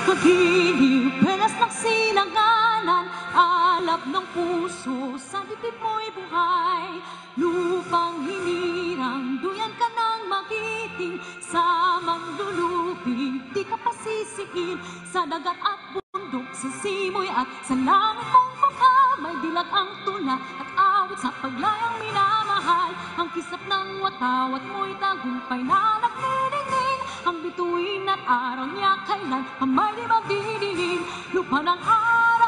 Magiliw, pelas ng silanganan, alab ng puso, sa dibdib mo'y buhay. Lupang hinirang, duyan ka ng magiting, sa manlulupig, di ka pasisiin. Sa dagat at bundok, sa simoy at sa langit mong baka, may dilag ang tula at awit sa paglayang minamahal. Ang kisap ng watawat mo'y tagumpay na nagniningning, ang bituin at araw niya kailan kamay di magdidilim. Lupa ng araw